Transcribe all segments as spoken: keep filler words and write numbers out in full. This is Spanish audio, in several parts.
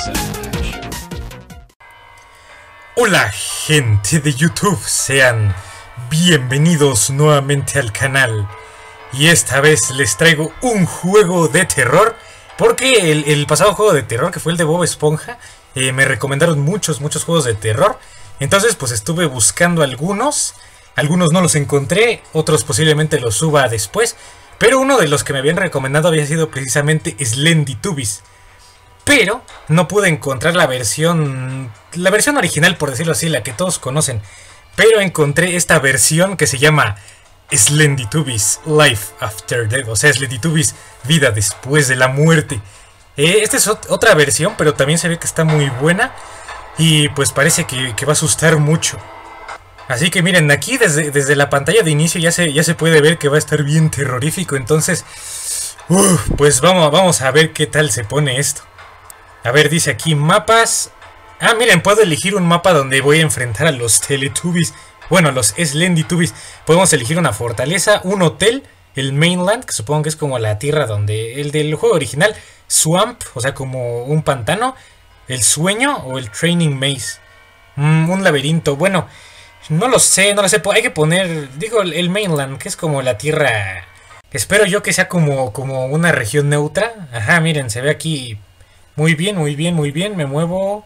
Hola gente de YouTube, sean bienvenidos nuevamente al canal. Y esta vez les traigo un juego de terror, porque el, el pasado juego de terror, que fue el de Bob Esponja, eh, me recomendaron muchos, muchos juegos de terror. Entonces pues estuve buscando algunos, algunos no los encontré, otros posiblemente los suba después. Pero uno de los que me habían recomendado había sido precisamente Slendytubbies. Pero no pude encontrar la versión, la versión original, por decirlo así, la que todos conocen. Pero encontré esta versión que se llama Slendytubbies Life After Death. O sea, Slendytubbies Vida Después de la Muerte. Eh, esta es ot otra versión, pero también se ve que está muy buena. Y pues parece que, que va a asustar mucho. Así que miren, aquí desde, desde la pantalla de inicio ya se, ya se puede ver que va a estar bien terrorífico. Entonces, uf, pues vamos, vamos a ver qué tal se pone esto. A ver, dice aquí mapas. Ah, miren, puedo elegir un mapa donde voy a enfrentar a los Teletubbies. Bueno, a los Slendytubbies. Podemos elegir una fortaleza, un hotel, el mainland, que supongo que es como la tierra donde... El del juego original, swamp, o sea, como un pantano, el sueño o el training maze. Mm, un laberinto, bueno, no lo sé, no lo sé. Hay que poner, digo, el mainland, que es como la tierra... Espero yo que sea como, como una región neutra. Ajá, miren, se ve aquí... Muy bien, muy bien, muy bien, me muevo.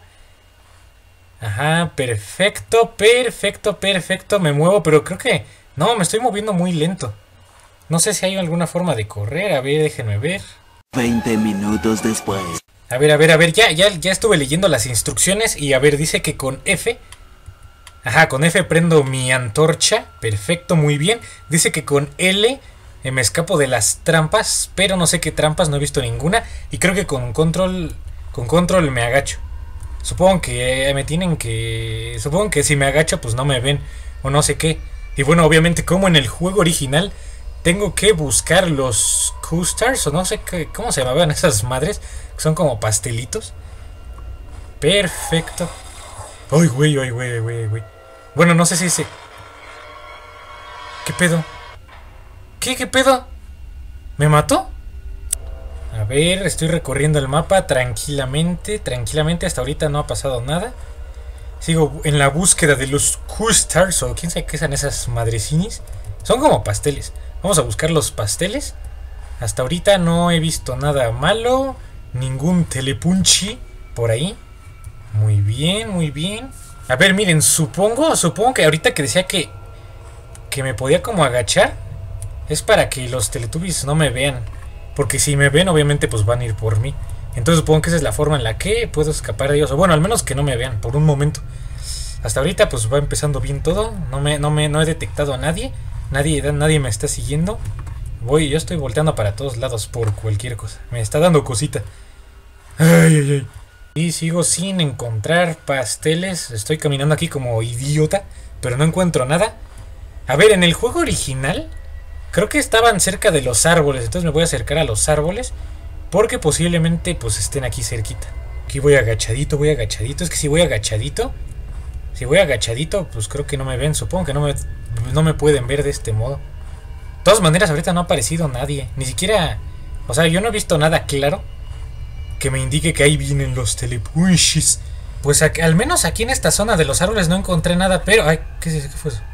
Ajá, perfecto, perfecto, perfecto, me muevo, pero creo que... No, me estoy moviendo muy lento. No sé si hay alguna forma de correr, a ver, déjenme ver. veinte minutos después. A ver, a ver, a ver, ya, ya, ya estuve leyendo las instrucciones y a ver, dice que con F... Ajá, con F prendo mi antorcha, perfecto, muy bien. Dice que con L... me escapo de las trampas, pero no sé qué trampas, no he visto ninguna. Y creo que con control, con control me agacho. Supongo que me tienen que... Supongo que si me agacho pues no me ven, o no sé qué. Y bueno, obviamente como en el juego original tengo que buscar los Co-Stars, o no sé qué, cómo se llamaban esas madres, que son como pastelitos. Perfecto. Ay, güey, ay, güey, güey, güey. Bueno, no sé si se... ¿Qué pedo? ¿Qué? ¿Qué pedo? ¿Me mató? A ver, estoy recorriendo el mapa tranquilamente, tranquilamente, hasta ahorita no ha pasado nada. Sigo en la búsqueda de los Co-Stars, o quién sabe qué son esas madrecinis. Son como pasteles. Vamos a buscar los pasteles. Hasta ahorita no he visto nada malo, ningún telepunchi por ahí. Muy bien, muy bien. A ver, miren, supongo, supongo que ahorita que decía que, que me podía como agachar, es para que los Teletubbies no me vean. Porque si me ven, obviamente pues van a ir por mí. Entonces supongo que esa es la forma en la que puedo escapar de ellos. O bueno, al menos que no me vean por un momento. Hasta ahorita pues va empezando bien todo. No me, no me, no he detectado a nadie. Nadie, nadie me está siguiendo. Voy, yo estoy volteando para todos lados por cualquier cosa. Me está dando cosita. Ay, ay, ay. Y sigo sin encontrar pasteles. Estoy caminando aquí como idiota, pero no encuentro nada. A ver, en el juego original... Creo que estaban cerca de los árboles, entonces me voy a acercar a los árboles, porque posiblemente pues estén aquí cerquita. Aquí voy agachadito, voy agachadito. Es que si voy agachadito, si voy agachadito, pues creo que no me ven. Supongo que no me, no me pueden ver de este modo. De todas maneras, ahorita no ha aparecido nadie. Ni siquiera, o sea, yo no he visto nada claro que me indique que ahí vienen los Telepunchis. Pues aquí, al menos aquí en esta zona de los árboles no encontré nada, pero... Ay, ¿qué, es, qué fue eso?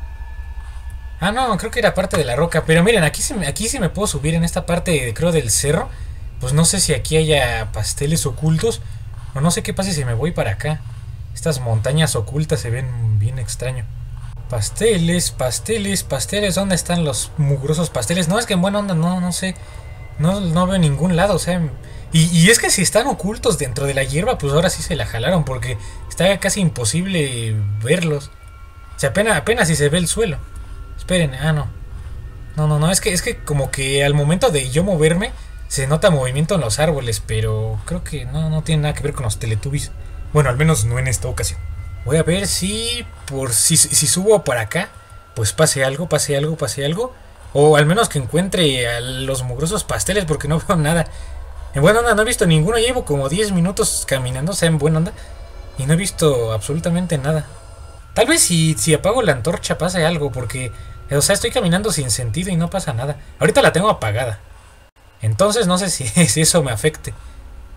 Ah, no, creo que era parte de la roca. Pero miren, aquí sí, aquí sí me puedo subir en esta parte, creo, del cerro. Pues no sé si aquí haya pasteles ocultos. O no sé qué pasa si me voy para acá. Estas montañas ocultas se ven bien extraño. Pasteles, pasteles, pasteles. ¿Dónde están los mugrosos pasteles? No, es que en buena onda, no, no sé. No, no veo ningún lado, o sea... Y, y es que si están ocultos dentro de la hierba, pues ahora sí se la jalaron. Porque está casi imposible verlos. O sea, apenas, apenas si se ve el suelo. Esperen, ah no. No, no, no, es que, es que como que al momento de yo moverme se nota movimiento en los árboles, pero creo que no, no tiene nada que ver con los Teletubbies. Bueno, al menos no en esta ocasión. Voy a ver si por si, si subo para acá, pues pase algo, pase algo, pase algo. O al menos que encuentre a los mugrosos pasteles, porque no veo nada. En buena onda no he visto ninguno, llevo como diez minutos caminando, o sea, en buena onda, y no he visto absolutamente nada. Tal vez si, si apago la antorcha pase algo, porque, o sea, estoy caminando sin sentido y no pasa nada. Ahorita la tengo apagada. Entonces no sé si, si eso me afecte.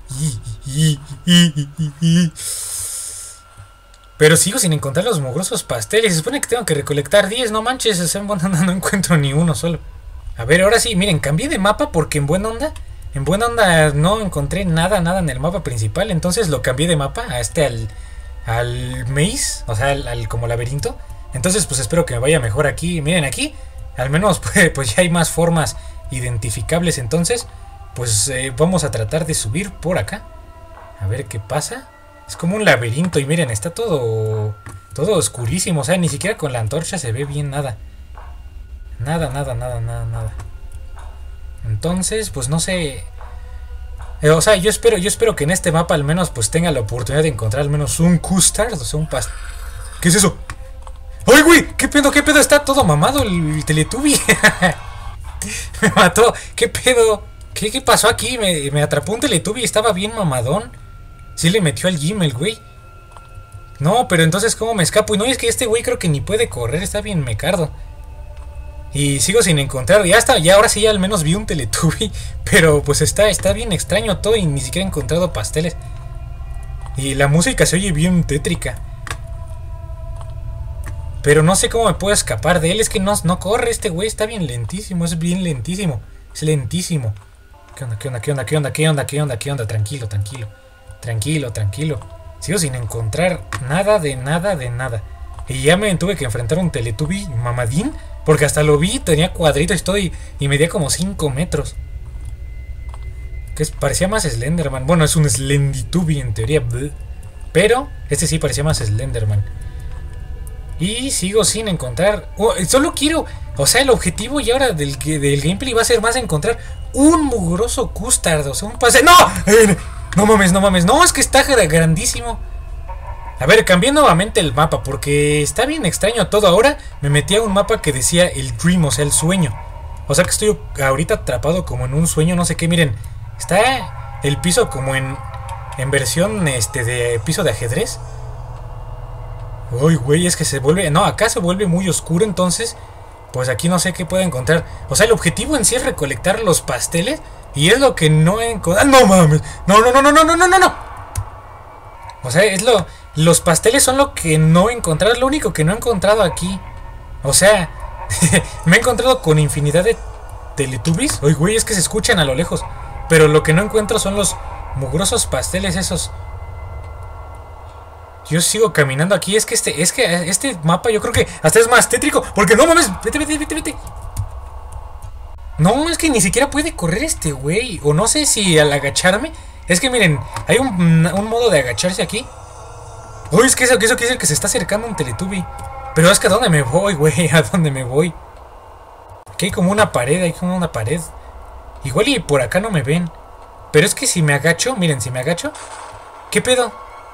Pero sigo sin encontrar los mugrosos pasteles. Se supone que tengo que recolectar diez. No manches, o sea, en buena onda no encuentro ni uno solo. A ver, ahora sí, miren, cambié de mapa porque en buena onda, en buena onda no encontré nada, nada en el mapa principal. Entonces lo cambié de mapa a este, al, al maze, o sea, al, al como laberinto. Entonces pues espero que me vaya mejor aquí. Miren aquí, al menos pues, pues ya hay más formas identificables. Entonces pues eh, vamos a tratar de subir por acá. A ver qué pasa. Es como un laberinto y miren, está todo, todo oscurísimo. O sea, ni siquiera con la antorcha se ve bien nada. Nada, nada, nada, nada, nada. Entonces, pues no sé. Eh, o sea, yo espero, yo espero que en este mapa al menos pues tenga la oportunidad de encontrar al menos un custard, o sea, un past... ¿Qué es eso? ¡Ay, güey! ¿Qué pedo? ¿Qué pedo? Está todo mamado el, el Teletubby. Me mató. ¿Qué pedo? ¿Qué, qué pasó aquí? Me, me atrapó un Teletubby y estaba bien mamadón. Sí le metió al gym el güey. No, pero entonces ¿cómo me escapo? Y no, es que este güey creo que ni puede correr, está bien mecardo. Y sigo sin encontrar, ya está, ya ahora sí ya al menos vi un Teletubby. Pero pues está, está bien extraño todo y ni siquiera he encontrado pasteles. Y la música se oye bien tétrica. Pero no sé cómo me puedo escapar de él, es que no, no corre este güey, está bien lentísimo, es bien lentísimo. Es lentísimo. ¿Qué onda, qué onda, qué onda, qué onda, qué onda, qué onda, qué onda? Tranquilo, tranquilo. Tranquilo, tranquilo. Sigo sin encontrar nada de nada de nada. Y ya me tuve que enfrentar a un Teletubby mamadín. Porque hasta lo vi, tenía cuadritos y todo y, y medía como cinco metros. Que es, parecía más Slenderman. Bueno, es un Slendytubby en teoría. Pero este sí parecía más Slenderman. Y sigo sin encontrar... Oh, solo quiero... O sea, el objetivo y ahora del, del gameplay va a ser más encontrar un mugroso custard. O sea, un pase... ¡No! No mames, no mames. No, es que está grandísimo. A ver, cambié nuevamente el mapa porque está bien extraño todo. Ahora me metí a un mapa que decía el dream, o sea, el sueño. O sea que estoy ahorita atrapado como en un sueño, no sé qué. Miren, está el piso como en, en versión este de piso de ajedrez. Uy, güey, es que se vuelve... No, acá se vuelve muy oscuro, entonces pues aquí no sé qué puedo encontrar. O sea, el objetivo en sí es recolectar los pasteles y es lo que no he encontrado. ¡No mames! No, no, no, no, no, no, no, no, no. O sea, es lo... Los pasteles son lo que no he encontrado, es lo único que no he encontrado aquí. O sea, me he encontrado con infinidad de Teletubbies. Oye, güey, es que se escuchan a lo lejos. Pero lo que no encuentro son los mugrosos pasteles esos. Yo sigo caminando aquí. Es que este, es que este mapa yo creo que hasta es más tétrico. Porque no mames, vete, vete, vete, vete. No, es que ni siquiera puede correr este güey. O no sé si al agacharme. Es que miren, hay un, un modo de agacharse aquí. Uy, es que eso, que eso quiere decir que se está acercando un Teletubby. Pero es que ¿a dónde me voy, güey? ¿A dónde me voy? Aquí hay como una pared, hay como una pared. Igual y por acá no me ven. Pero es que si me agacho, miren, si me agacho. ¿Qué pedo?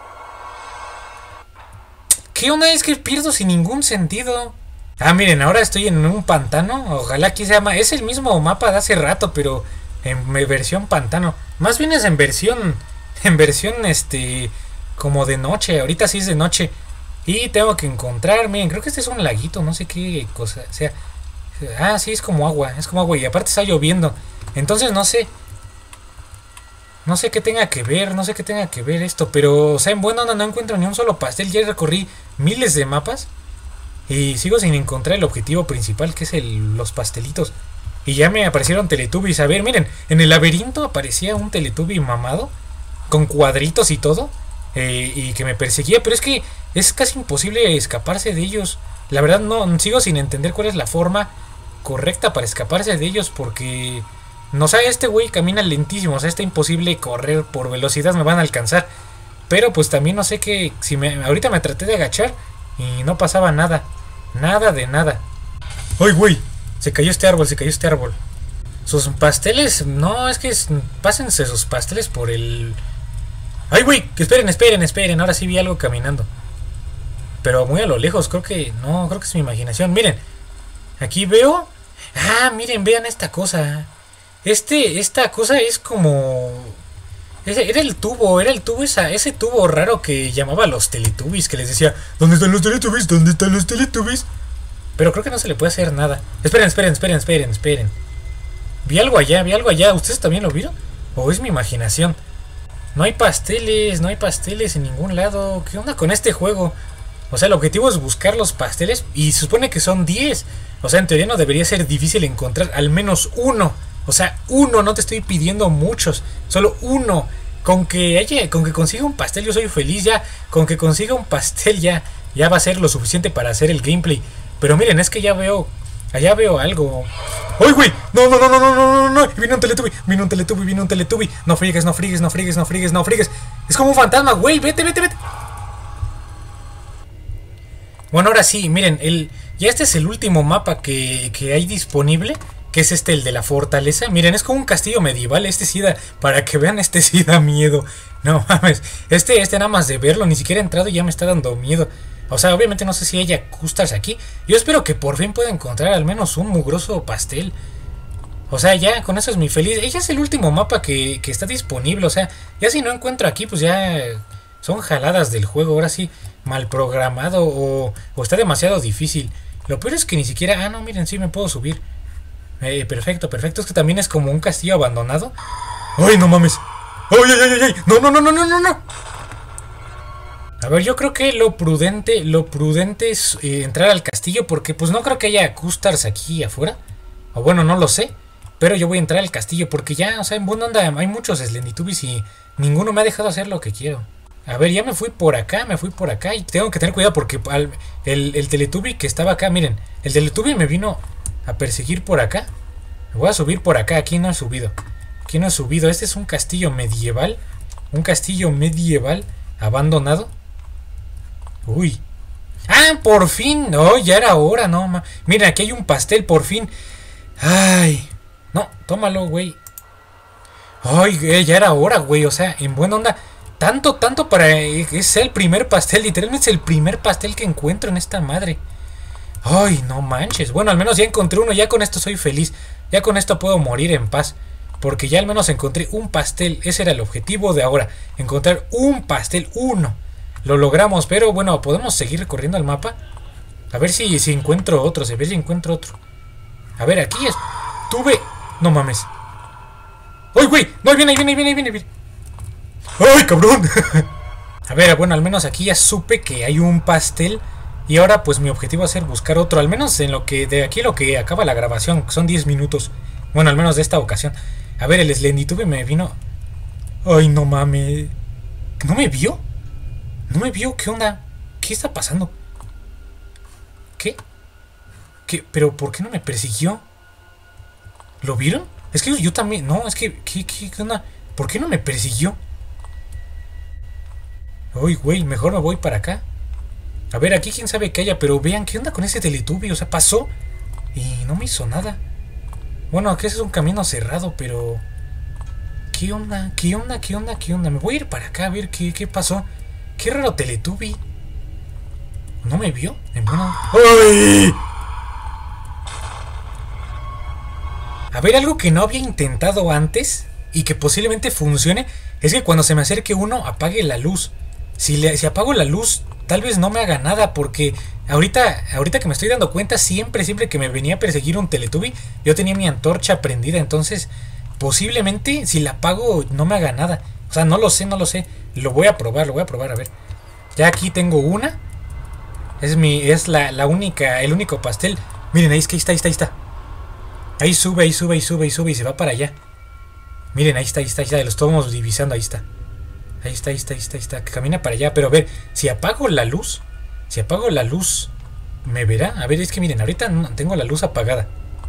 ¿Qué onda? Es que pierdo sin ningún sentido. Ah, miren, ahora estoy en un pantano. Ojalá aquí se llama. Es el mismo mapa de hace rato, pero en versión pantano. Más bien es en versión. En versión este. Como de noche, ahorita sí es de noche. Y tengo que encontrar, miren, creo que este es un laguito, no sé qué cosa sea. Ah, sí, es como agua, es como agua y aparte está lloviendo. Entonces no sé. No sé qué tenga que ver, no sé qué tenga que ver esto. Pero, o sea, en buena onda no encuentro ni un solo pastel. Ya recorrí miles de mapas y sigo sin encontrar el objetivo principal, que es el, los pastelitos. Y ya me aparecieron Teletubbies. A ver, miren, en el laberinto aparecía un Teletubby mamado con cuadritos y todo. Eh, y que me perseguía, pero es que es casi imposible escaparse de ellos. La verdad no, sigo sin entender cuál es la forma correcta para escaparse de ellos. Porque, no sé, este güey camina lentísimo. O sea, está imposible correr por velocidad, me van a alcanzar. Pero pues también no sé qué, si me, ahorita me traté de agachar y no pasaba nada. Nada de nada. ¡Ay, güey! Se cayó este árbol, se cayó este árbol. Sus pasteles, no, es que es, pásense sus pasteles por el... ¡Ay, güey! Esperen, esperen, esperen. Ahora sí vi algo caminando. Pero muy a lo lejos. Creo que... No, creo que es mi imaginación. Miren. Aquí veo... Ah, miren, vean esta cosa. Este, esta cosa es como... Ese, era el tubo, era el tubo, esa, ese tubo raro que llamaba a los Teletubbies. Que les decía, ¿dónde están los Teletubbies? ¿Dónde están los Teletubbies? Pero creo que no se le puede hacer nada. Esperen, esperen, esperen, esperen, esperen. Vi algo allá, vi algo allá. ¿Ustedes también lo vieron? ¿O es mi imaginación? No hay pasteles, no hay pasteles en ningún lado. ¿Qué onda con este juego? O sea, el objetivo es buscar los pasteles y se supone que son diez. O sea, en teoría no debería ser difícil encontrar al menos uno. O sea, uno, no te estoy pidiendo muchos, solo uno. Con que haya, con que consiga un pastel yo soy feliz ya. Con que consiga un pastel ya, ya va a ser lo suficiente para hacer el gameplay. Pero miren, es que ya veo, allá veo algo. ¡Ay, güey! No, no, no, no, no, no, no, no. Viene un Teletubby, viene un Teletubby, viene un Teletubby. No frigues, no frigues, no frigues, no frigues, no frigues. Es como un fantasma, güey. Vete, vete, vete. Bueno, ahora sí, miren, el, ya este es el último mapa que, que hay disponible, que es este, el de la fortaleza. Miren, es como un castillo medieval, este sí da, para que vean, este sí da miedo. No mames, este, este nada más de verlo, ni siquiera he entrado y ya me está dando miedo. O sea, obviamente no sé si haya custas aquí. Yo espero que por fin pueda encontrar al menos un mugroso pastel. O sea, ya, con eso es mi feliz. Ella es el último mapa que, que está disponible, o sea, ya si no encuentro aquí, pues ya son jaladas del juego, ahora sí. Mal programado o, o está demasiado difícil. Lo peor es que ni siquiera... Ah, no, miren, sí me puedo subir. Eh, perfecto, perfecto. Es que también es como un castillo abandonado. ¡Ay, no mames! ¡Ay, ay, ay, ay! ¡No, no, no, no, no, no, no! A ver, yo creo que lo prudente, lo prudente es eh, entrar al castillo, porque pues no creo que haya Custars aquí afuera. O bueno, no lo sé. Pero yo voy a entrar al castillo porque ya, o sea, en buena onda hay muchos Slendytubbies y ninguno me ha dejado hacer lo que quiero. A ver, ya me fui por acá, me fui por acá y tengo que tener cuidado porque al, el, el Teletubby que estaba acá, miren, el Teletubby me vino a perseguir por acá. Me voy a subir por acá, aquí no he subido. Aquí no he subido, este es un castillo medieval. Un castillo medieval abandonado. Uy. ¡Ah, por fin! No, ya era hora, no, ma. Mira, aquí hay un pastel, por fin. Ay. No, tómalo, güey. Ay, ya era hora, güey, o sea, en buena onda. Tanto, tanto para... Es el primer pastel, literalmente es el primer pastel que encuentro en esta madre. Ay, no manches. Bueno, al menos ya encontré uno, ya con esto soy feliz. Ya con esto puedo morir en paz. Porque ya al menos encontré un pastel. Ese era el objetivo de ahora. Encontrar un pastel, uno. Lo logramos, pero bueno, podemos seguir recorriendo el mapa. A ver si, si encuentro otro, a ver si encuentro otro. A ver, aquí estuve... No mames. ¡Ay, güey! No, viene, viene, viene, viene, viene. ¡Ay, cabrón! A ver, bueno, al menos aquí ya supe que hay un pastel. Y ahora pues mi objetivo va a ser buscar otro. Al menos en lo que de aquí lo que acaba la grabación. Son diez minutos. Bueno, al menos de esta ocasión. A ver, el Slendytubby me vino... Ay, no mames. ¿No me vio? ¿No me vio? ¿Qué onda? ¿Qué está pasando? ¿Qué? ¿Qué? ¿Pero por qué no me persiguió? ¿Lo vieron? Es que yo también... No, es que... ¿Qué, qué, qué onda? ¿Por qué no me persiguió? Uy, güey, mejor me voy para acá. A ver, aquí quién sabe qué haya, pero vean qué onda con ese Teletubby. O sea, pasó y no me hizo nada. Bueno, aquí es un camino cerrado, pero... ¿Qué onda? ¿Qué onda? ¿Qué onda? ¿Qué onda? Me voy a ir para acá a ver qué, qué pasó. Qué raro Teletubby. ¿No me vio? En buena... ¡Ay! A ver, algo que no había intentado antes y que posiblemente funcione es que cuando se me acerque uno apague la luz. Si, le, si apago la luz, tal vez no me haga nada, porque ahorita, ahorita que me estoy dando cuenta, siempre, siempre que me venía a perseguir un Teletubby, yo tenía mi antorcha prendida, entonces posiblemente si la apago no me haga nada. O sea, no lo sé, no lo sé. Lo voy a probar, lo voy a probar, a ver. Ya aquí tengo una. Es mi, es la, la única, el único pastel. Miren, ahí, es que ahí está, ahí está, ahí está. Ahí sube, ahí sube, ahí sube, ahí sube y se va para allá. Miren, ahí está, ahí está, ahí está. Lo estamos divisando, ahí está. Ahí está, ahí está, ahí está, ahí está. Que camina para allá. Pero a ver, si apago la luz, si apago la luz, ¿me verá? A ver, es que miren, ahorita no, tengo la luz apagada.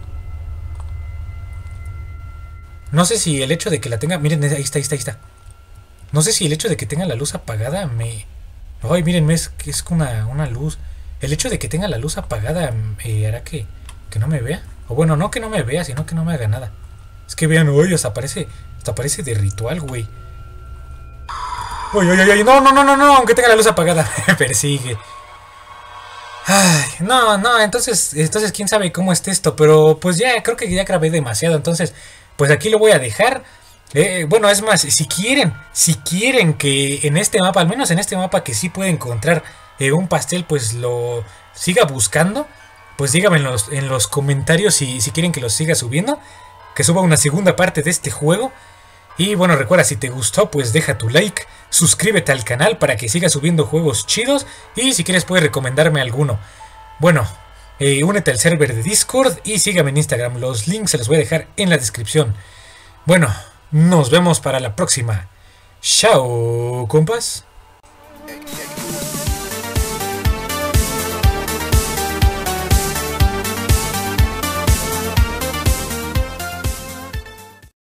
No sé si el hecho de que la tenga... Miren, ahí está, ahí está, ahí está. No sé si el hecho de que tenga la luz apagada me... Ay, miren, es que es una, una luz. El hecho de que tenga la luz apagada eh, hará que, que no me vea. O bueno, no que no me vea, sino que no me haga nada. Es que vean, uy, hasta parece, hasta parece de ritual, güey. Uy, uy, uy, no, no, no, no, no, aunque tenga la luz apagada, me persigue. Ay, no, no, entonces, entonces quién sabe cómo esté esto, pero pues ya, creo que ya grabé demasiado, entonces, pues aquí lo voy a dejar. Eh, bueno, es más, si quieren, si quieren que en este mapa, al menos en este mapa que sí puede encontrar eh, un pastel, pues lo siga buscando, pues díganme en los, en los comentarios si, si quieren que lo siga subiendo, que suba una segunda parte de este juego. Y bueno, recuerda, si te gustó, pues deja tu like, suscríbete al canal para que siga subiendo juegos chidos y si quieres puedes recomendarme alguno. Bueno, eh, únete al server de Discord y sígueme en Instagram, los links se los voy a dejar en la descripción. Bueno, nos vemos para la próxima. Chao, compas. Yeah, yeah.